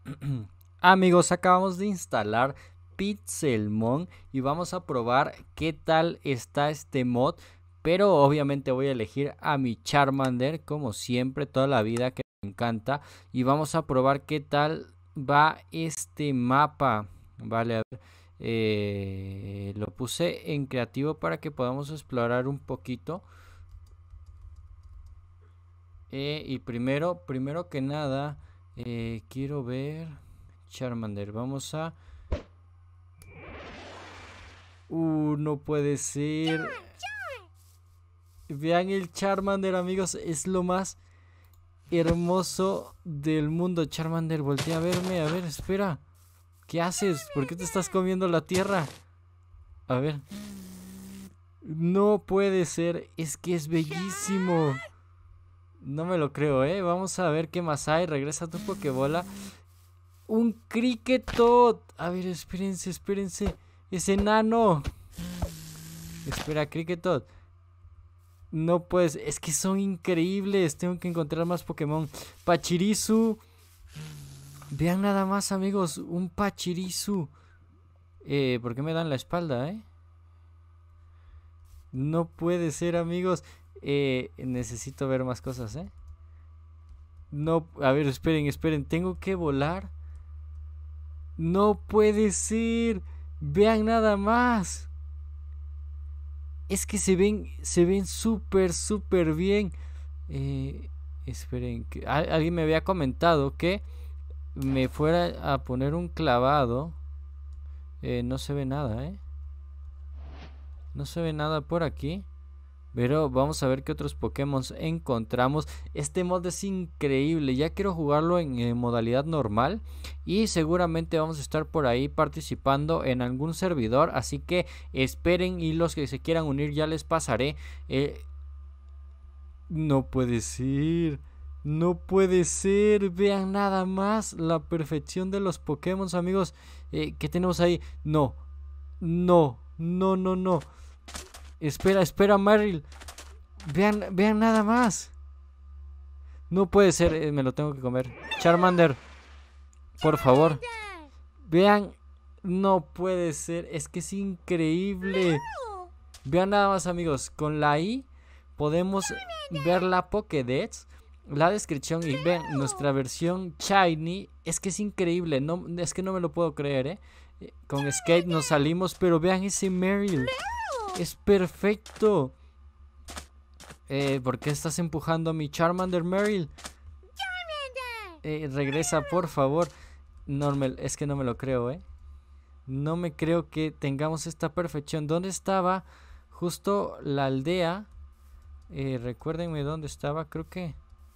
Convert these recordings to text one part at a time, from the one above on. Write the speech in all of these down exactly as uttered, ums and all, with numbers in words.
Amigos, acabamos de instalar Pixelmon y vamos a probar qué tal está este mod. Pero obviamente voy a elegir a mi Charmander, como siempre, toda la vida, que me encanta. Y vamos a probar qué tal va este mapa. Vale, a ver. Eh, lo puse en creativo para que podamos explorar un poquito. Eh, y primero, primero que nada, eh, quiero ver Charmander. Vamos a... Uh, no puede ser. Vean el Charmander, amigos. Es lo más hermoso del mundo. Charmander, voltea a verme. A ver, espera. ¿Qué haces? ¿Por qué te estás comiendo la tierra? A ver. No puede ser. Es que es bellísimo. No me lo creo, ¿eh? Vamos a ver qué más hay. Regresa tu Pokébola. Un Kricketot. A ver, espérense, espérense. Es enano. Espera, Kricketot. No pues, es que son increíbles. Tengo que encontrar más Pokémon. Pachirisu. Vean nada más, amigos. Un Pachirisu. Eh, ¿por qué me dan la espalda, eh? No puede ser, amigos. Eh, necesito ver más cosas, eh. No, a ver, esperen, esperen. Tengo que volar. No puede ser. Vean nada más. Es que se ven, se ven súper, súper bien. Eh, esperen, que alguien me había comentado que me fuera a poner un clavado. Eh, no se ve nada, ¿eh? No se ve nada por aquí. Pero vamos a ver qué otros Pokémon encontramos. Este mod es increíble. Ya quiero jugarlo en eh, modalidad normal. Y seguramente vamos a estar por ahí participando en algún servidor. Así que esperen, y los que se quieran unir ya les pasaré. Eh, no puede ser. No puede ser. Vean nada más la perfección de los Pokémon, amigos. Eh, ¿Qué tenemos ahí? No. No. No, no, no. Espera, espera, Marill. Vean, vean nada más. No puede ser, eh, me lo tengo que comer. Charmander, por favor. Vean, no puede ser. Es que es increíble. Vean nada más, amigos. Con la I podemos ver la Pokédex, la descripción, y vean nuestra versión Shiny. Es que es increíble. No, es que no me lo puedo creer, eh. Con Escape nos salimos, pero vean ese Marill. Es perfecto. Eh, ¿Por qué estás empujando a mi Charmander, Marill? Eh, regresa, por favor. No me, es que no me lo creo, ¿eh? No me creo que tengamos esta perfección. ¿Dónde estaba? Justo la aldea. Eh, recuérdenme dónde estaba, creo que...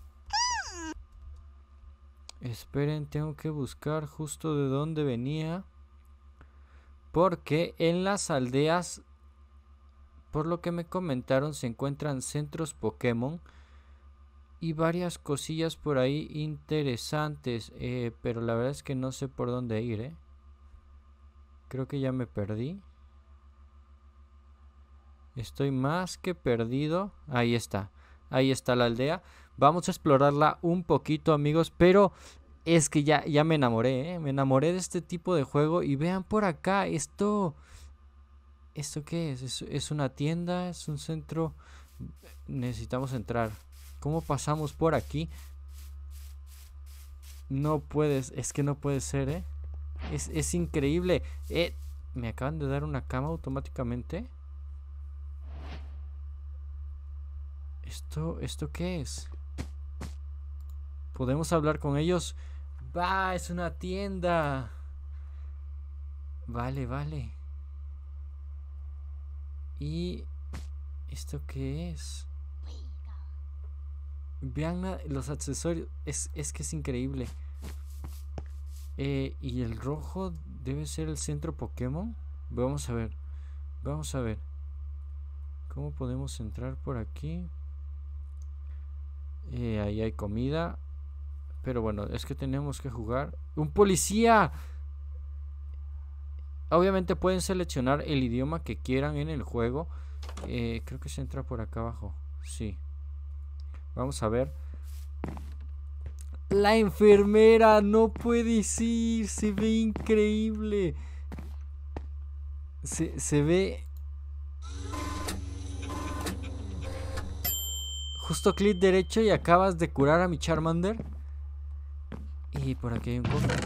Esperen, tengo que buscar justo de dónde venía. Porque en las aldeas, por lo que me comentaron, se encuentran centros Pokémon y varias cosillas por ahí interesantes. Eh, pero la verdad es que no sé por dónde ir, eh. Creo que ya me perdí. Estoy más que perdido. Ahí está. Ahí está la aldea. Vamos a explorarla un poquito, amigos. Pero es que ya, ya me enamoré, ¿eh? Me enamoré de este tipo de juego. Y vean por acá. Esto... ¿Esto qué es? ¿Es, es una tienda? ¿Es un centro? Necesitamos entrar. ¿Cómo pasamos por aquí? No puedes... Es que no puede ser, ¿eh? Es, es increíble. Eh, me acaban de dar una cama automáticamente. ¿Esto, ¿Esto qué es? ¿Podemos hablar con ellos? ¡Va! ¡Es una tienda! Vale, vale. ¿Y esto qué es? Vean los accesorios. Es, es que es increíble. Eh, ¿Y el rojo debe ser el centro Pokémon? Vamos a ver. Vamos a ver. ¿Cómo podemos entrar por aquí? Eh, ahí hay comida. Pero bueno, es que tenemos que jugar. ¡Un policía! Obviamente pueden seleccionar el idioma que quieran en el juego. Eh, creo que se entra por acá abajo. Sí. Vamos a ver. La enfermera, no puede ser, se ve increíble. Se, se ve... Justo clic derecho y acabas de curar a mi Charmander. Y por aquí hay un cofre.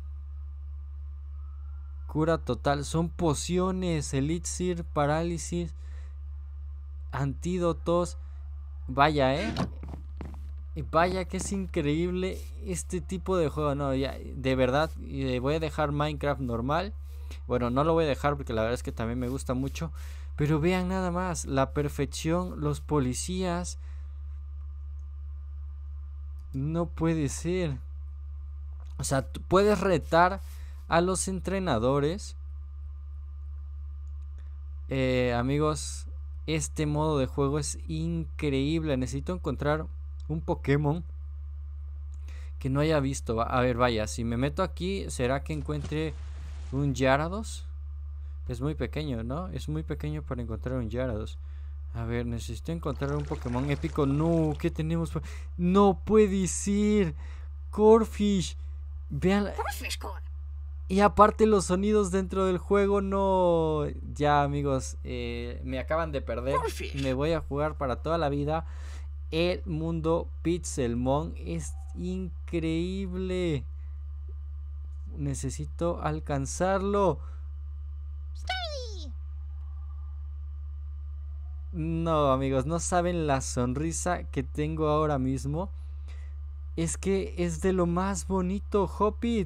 Cura total, son pociones, elixir, parálisis, antídotos. Vaya, eh. Vaya que es increíble este tipo de juego. No, ya, de verdad, voy a dejar Minecraft normal. Bueno, no lo voy a dejar porque la verdad es que también me gusta mucho. Pero vean nada más, la perfección, los policías. No puede ser. O sea, tú puedes retar a los entrenadores. Eh, amigos, este modo de juego es increíble. Necesito encontrar un Pokémon que no haya visto. A ver, vaya, si me meto aquí, ¿será que encuentre un Gyarados? Es muy pequeño, ¿no? Es muy pequeño para encontrar un Gyarados. A ver, necesito encontrar un Pokémon épico. No, ¿qué tenemos? No puede ser. Corphish. Vean. Y aparte los sonidos dentro del juego, no. Ya, amigos, eh, me acaban de perder. Me voy a jugar para toda la vida el mundo Pixelmon. Es increíble. Necesito alcanzarlo. No, amigos, no saben la sonrisa que tengo ahora mismo. Es que es de lo más bonito, Hoppit.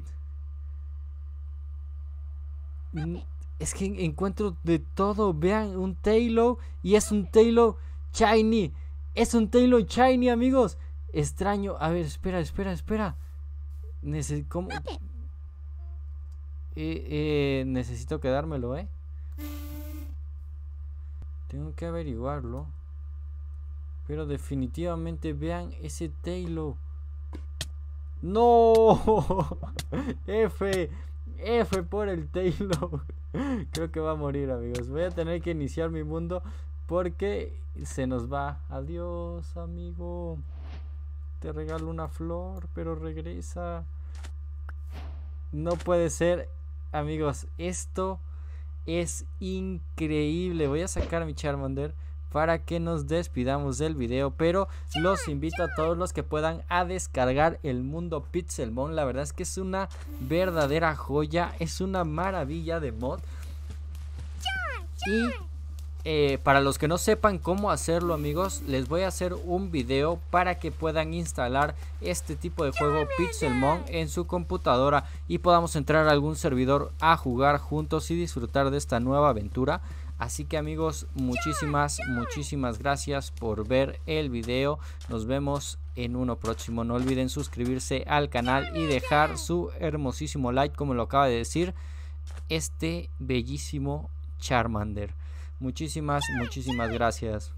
Es que encuentro de todo. Vean, un Taillow. Y es un Taillow Shiny. Es un Taillow Shiny, amigos. Extraño. A ver, espera, espera, espera. Neces ¿Cómo? Eh, eh, necesito quedármelo, eh. Tengo que averiguarlo. Pero definitivamente vean ese Taillow. ¡No! F. F por el Taillow. Creo que va a morir, amigos. Voy a tener que iniciar mi mundo porque se nos va. Adiós, amigo. Te regalo una flor, pero regresa. No puede ser, amigos. Esto es increíble. Voy a sacar a mi Charmander para que nos despidamos del video, pero los invito a todos los que puedan a descargar el mundo Pixelmon. La verdad es que es una verdadera joya, es una maravilla de mod. Y eh, para los que no sepan cómo hacerlo, amigos, les voy a hacer un video para que puedan instalar este tipo de juego Pixelmon en su computadora y podamos entrar a algún servidor a jugar juntos y disfrutar de esta nueva aventura. Así que, amigos, muchísimas, muchísimas gracias por ver el video. Nos vemos en uno próximo. No olviden suscribirse al canal y dejar su hermosísimo like, como lo acaba de decir este bellísimo Charmander. Muchísimas, muchísimas gracias.